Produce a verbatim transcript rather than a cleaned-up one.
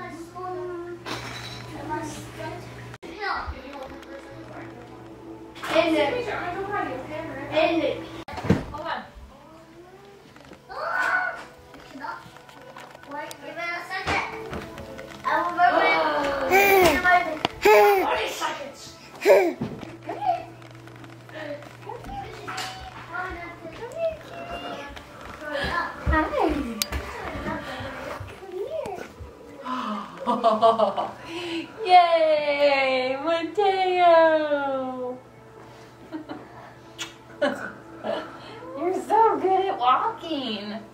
And it. And it. Hold on. Wait, give it a second. I will rub it. forty seconds. Come here. Yay, Mateo! You're so good at walking.